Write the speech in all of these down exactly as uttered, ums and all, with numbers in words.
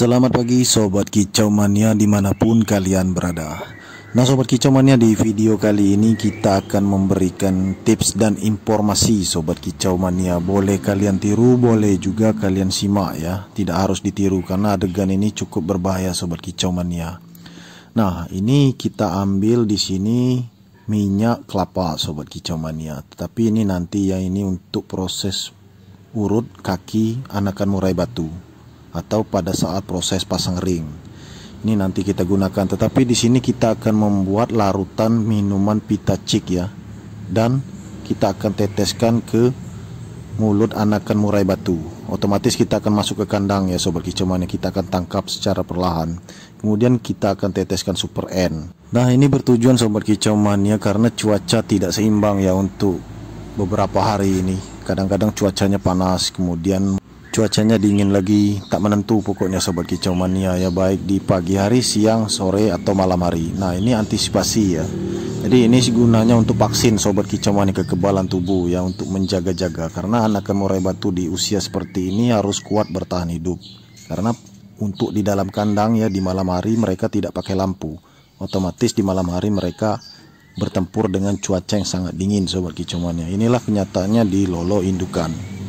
Selamat pagi Sobat Kicau Mania dimanapun kalian berada. Nah Sobat Kicau Mania, di video kali ini kita akan memberikan tips dan informasi Sobat Kicau Mania. Boleh kalian tiru, boleh juga kalian simak ya. Tidak harus ditiru karena adegan ini cukup berbahaya Sobat Kicau Mania. Nah ini kita ambil di sini minyak kelapa Sobat Kicau Mania. Tetapi ini nanti ya, ini untuk proses urut kaki anakan murai batu atau pada saat proses pasang ring. Ini nanti kita gunakan, tetapi di sini kita akan membuat larutan minuman pitachik ya. Dan kita akan teteskan ke mulut anakan murai batu. Otomatis kita akan masuk ke kandang ya Sobat Kicau Mania. Kita akan tangkap secara perlahan. Kemudian kita akan teteskan Super N. Nah, ini bertujuan Sobat Kicau Mania karena cuaca tidak seimbang ya untuk beberapa hari ini. Kadang-kadang cuacanya panas, kemudian cuacanya dingin lagi, tak menentu pokoknya Sobat Kicau Mania ya, baik di pagi hari, siang, sore atau malam hari. Nah ini antisipasi ya. Jadi ini gunanya untuk vaksin Sobat Kicau Mania kekebalan tubuh ya, untuk menjaga-jaga. Karena anakan murai batu di usia seperti ini harus kuat bertahan hidup. Karena untuk di dalam kandang ya, di malam hari mereka tidak pakai lampu. Otomatis di malam hari mereka bertempur dengan cuaca yang sangat dingin Sobat Kicau Mania. Inilah kenyataannya di lolo indukan.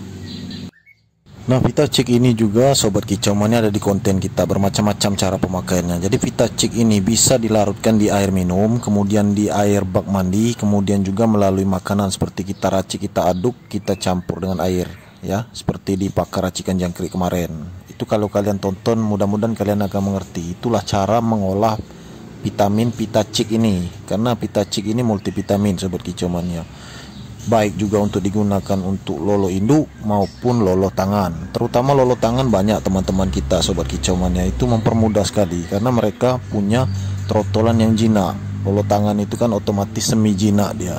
Nah, pitachik ini juga Sobat Kicau Mania ada di konten kita, bermacam-macam cara pemakaiannya. Jadi pitachik ini bisa dilarutkan di air minum, kemudian di air bak mandi, kemudian juga melalui makanan seperti kita racik, kita aduk, kita campur dengan air ya, seperti di pakar racikan jangkrik kemarin. Itu kalau kalian tonton, mudah-mudahan kalian akan mengerti. Itulah cara mengolah vitamin pitachik ini, karena pitachik ini multivitamin Sobat Kicau Mania. Baik juga untuk digunakan untuk lolo induk maupun lolo tangan. Terutama lolo tangan banyak teman-teman kita Sobat Kicau Mania itu mempermudah sekali karena mereka punya trotolan yang jinak. Lolo tangan itu kan otomatis semi jinak dia.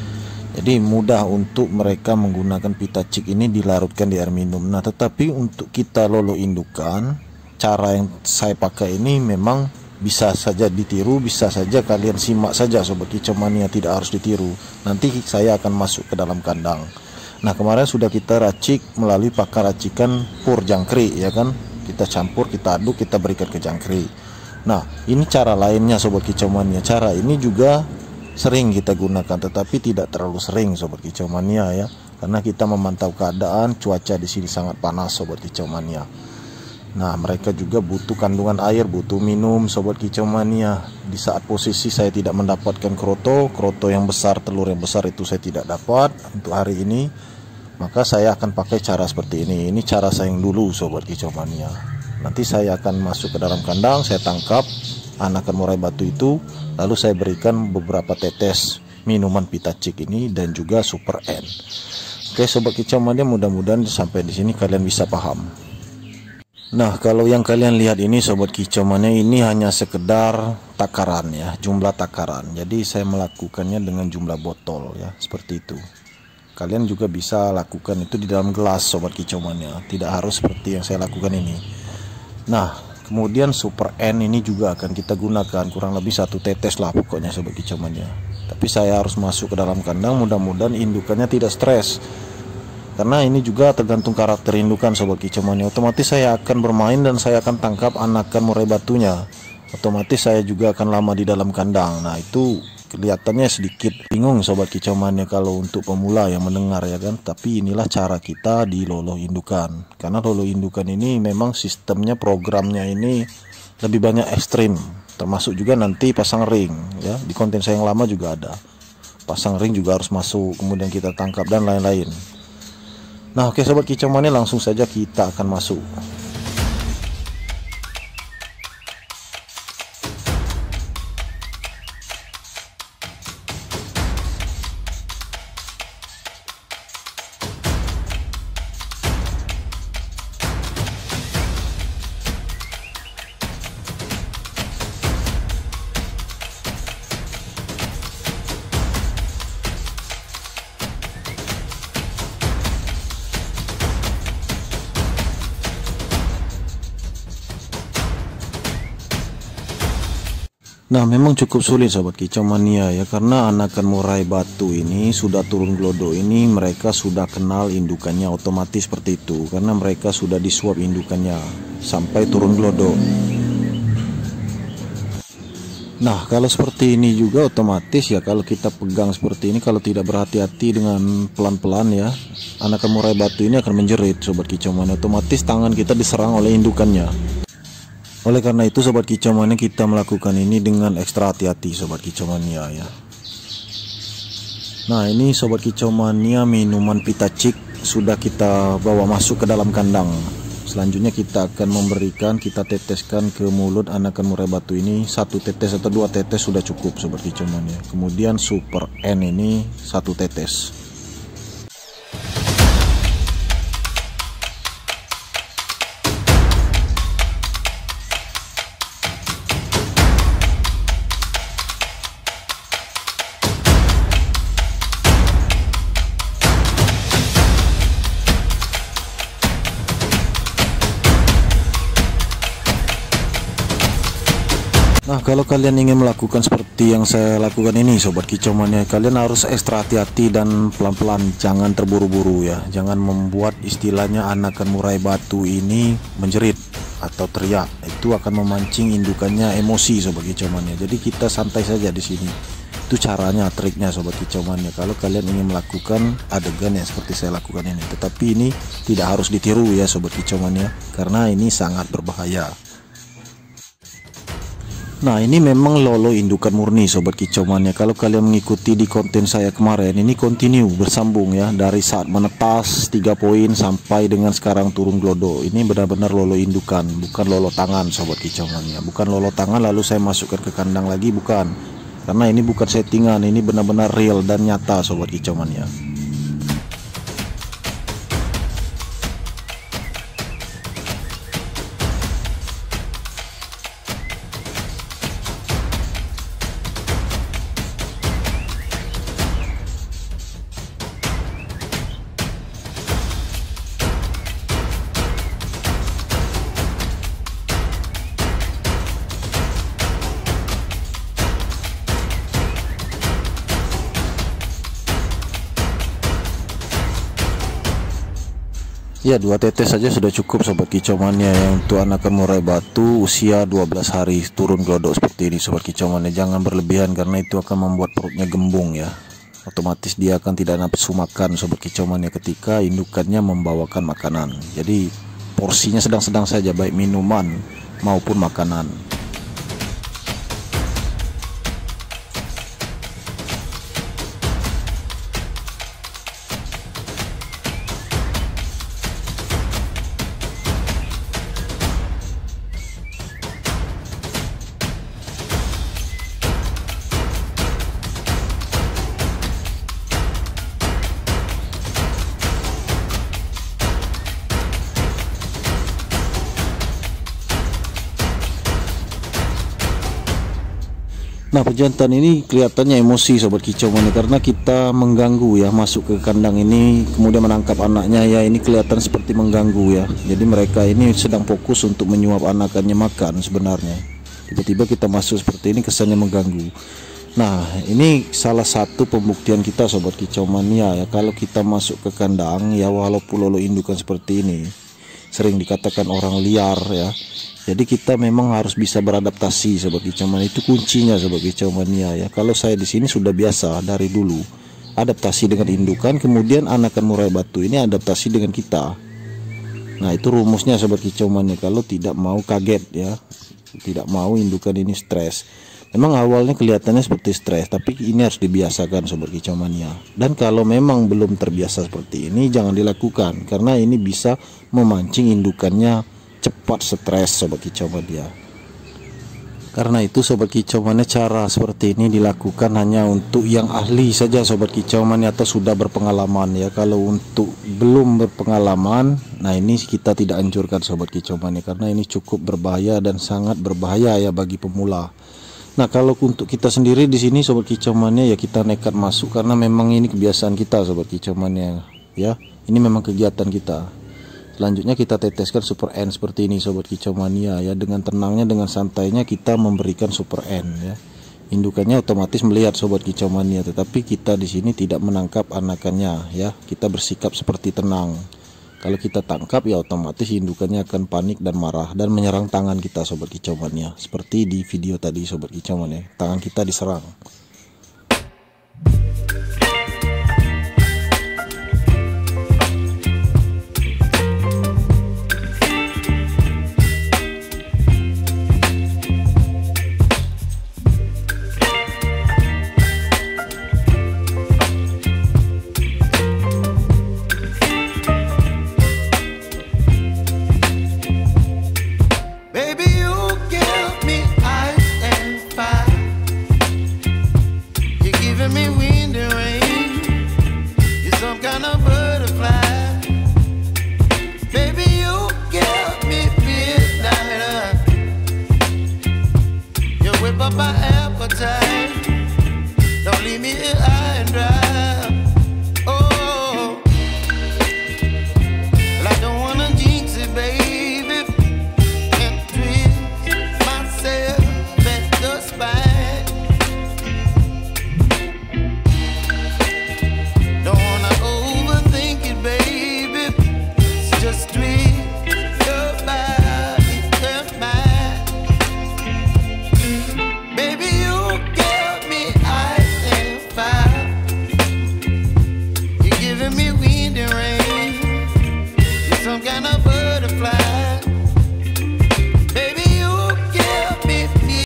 Jadi mudah untuk mereka menggunakan pitachik ini dilarutkan di air minum. Nah, tetapi untuk kita lolo indukan, cara yang saya pakai ini memang bisa saja ditiru, bisa saja kalian simak saja Sobat Kicau Mania, tidak harus ditiru. Nanti saya akan masuk ke dalam kandang. Nah, kemarin sudah kita racik melalui pakar racikan pur jangkrik ya kan. Kita campur, kita aduk, kita berikan ke jangkrik. Nah, ini cara lainnya Sobat Kicau Mania. Cara ini juga sering kita gunakan, tetapi tidak terlalu sering Sobat Kicau Mania ya. Karena kita memantau keadaan cuaca di sini sangat panas Sobat Kicau Mania. Nah, mereka juga butuh kandungan air, butuh minum Sobat Kicau Mania. Di saat posisi saya tidak mendapatkan kroto, kroto yang besar, telur yang besar itu saya tidak dapat untuk hari ini, maka saya akan pakai cara seperti ini. Ini cara saya yang dulu Sobat Kicau Mania. Nanti saya akan masuk ke dalam kandang, saya tangkap anakan murai batu itu, lalu saya berikan beberapa tetes minuman pitachik ini dan juga Super N. Oke Sobat Kicau Mania, mudah-mudahan sampai di sini kalian bisa paham. Nah, kalau yang kalian lihat ini Sobat Kicau Mania, ini hanya sekedar takaran ya, jumlah takaran. Jadi saya melakukannya dengan jumlah botol ya, seperti itu. Kalian juga bisa lakukan itu di dalam gelas Sobat Kicau Mania, tidak harus seperti yang saya lakukan ini. Nah, kemudian Super N ini juga akan kita gunakan, kurang lebih satu tetes lah pokoknya Sobat Kicau Mania. Tapi saya harus masuk ke dalam kandang, mudah-mudahan indukannya tidak stres. Karena ini juga tergantung karakter indukan Sobat Kicau Mania. Otomatis saya akan bermain dan saya akan tangkap anakan murai batunya. Otomatis saya juga akan lama di dalam kandang. Nah, itu kelihatannya sedikit bingung Sobat Kicau Mania kalau untuk pemula yang mendengar ya kan. Tapi inilah cara kita di lolo indukan. Karena lolo indukan ini memang sistemnya, programnya ini lebih banyak ekstrim. Termasuk juga nanti pasang ring ya. Di konten saya yang lama juga ada. Pasang ring juga harus masuk, kemudian kita tangkap dan lain-lain. Nah, oke Sobat Kicau Mania, langsung saja kita akan masuk. Nah, memang cukup sulit sobat kicau mania ya, karena anakan murai batu ini sudah turun glodo ini mereka sudah kenal indukannya otomatis seperti itu, karena mereka sudah disuap indukannya sampai turun glodo. Nah, kalau seperti ini juga otomatis ya, kalau kita pegang seperti ini, kalau tidak berhati-hati dengan pelan-pelan ya, anakan murai batu ini akan menjerit sobat kicau mania, otomatis tangan kita diserang oleh indukannya. Oleh karena itu sobat kicau mania, kita melakukan ini dengan ekstra hati-hati sobat kicau mania ya. Nah, ini sobat kicau mania minuman pitachik sudah kita bawa masuk ke dalam kandang. Selanjutnya kita akan memberikan, kita teteskan ke mulut anakan murai batu ini satu tetes atau dua tetes sudah cukup sobat kicau mania. Kemudian Super N ini satu tetes. Nah, kalau kalian ingin melakukan seperti yang saya lakukan ini sobat kicau mania, kalian harus ekstra hati-hati dan pelan-pelan, jangan terburu-buru ya. Jangan membuat istilahnya anakan murai batu ini menjerit atau teriak, itu akan memancing indukannya emosi sobat kicau mania. Jadi kita santai saja di sini. Itu caranya, triknya sobat kicau mania kalau kalian ingin melakukan adegan yang seperti saya lakukan ini. Tetapi ini tidak harus ditiru ya sobat kicau mania, karena ini sangat berbahaya. Nah, ini memang lolo indukan murni sobat kicau mania. Kalau kalian mengikuti di konten saya kemarin, ini continue bersambung ya, dari saat menetas tiga poin sampai dengan sekarang turun glodo. Ini benar-benar lolo indukan, bukan lolo tangan sobat kicau mania. Bukan lolo tangan lalu saya masukkan ke kandang lagi, bukan. Karena ini bukan settingan, ini benar-benar real dan nyata sobat kicau mania. Ya, dua tetes saja sudah cukup sobat kicau mania ya, untuk anakan murai batu usia dua belas hari turun glodok seperti ini sobat kicau mania. Jangan berlebihan karena itu akan membuat perutnya gembung ya. Otomatis dia akan tidak nafsu makan sobat kicau mania ketika indukannya membawakan makanan. Jadi porsinya sedang-sedang saja, baik minuman maupun makanan. Nah, pejantan ini kelihatannya emosi sobat kicau mania karena kita mengganggu ya, masuk ke kandang ini kemudian menangkap anaknya ya, ini kelihatan seperti mengganggu ya. Jadi mereka ini sedang fokus untuk menyuap anakannya makan sebenarnya. Tiba-tiba kita masuk seperti ini, kesannya mengganggu. Nah, ini salah satu pembuktian kita sobat kicau mania ya, kalau kita masuk ke kandang ya, walaupun lolo indukan seperti ini sering dikatakan orang liar ya. Jadi kita memang harus bisa beradaptasi sobat kicau mania, itu kuncinya sobat kicau mania ya. Kalau saya di sini sudah biasa dari dulu adaptasi dengan indukan, kemudian anakan murai batu ini adaptasi dengan kita. Nah, itu rumusnya sobat kicau mania kalau tidak mau kaget ya, tidak mau indukan ini stres. Memang awalnya kelihatannya seperti stres, tapi ini harus dibiasakan sobat kicau mania. Dan kalau memang belum terbiasa seperti ini, jangan dilakukan karena ini bisa memancing indukannya cepat stres sobat kicau mania. Karena itu sobat kicau mania, cara seperti ini dilakukan hanya untuk yang ahli saja sobat kicau mania atau sudah berpengalaman ya. Kalau untuk belum berpengalaman, nah ini kita tidak anjurkan sobat kicau mania karena ini cukup berbahaya dan sangat berbahaya ya bagi pemula. Nah, kalau untuk kita sendiri di sini sobat kicau mania ya, kita nekat masuk karena memang ini kebiasaan kita sobat kicau mania ya. Ini memang kegiatan kita. Selanjutnya kita teteskan Super N seperti ini sobat kicau mania ya. Dengan tenangnya, dengan santainya kita memberikan Super N ya. Indukannya otomatis melihat sobat kicau mania, tetapi kita di sini tidak menangkap anakannya ya. Kita bersikap seperti tenang. Kalau kita tangkap ya otomatis indukannya akan panik dan marah dan menyerang tangan kita sobat kicau mania. Seperti di video tadi sobat kicau mania, tangan kita diserang. My appetite, don't leave me here high and dry.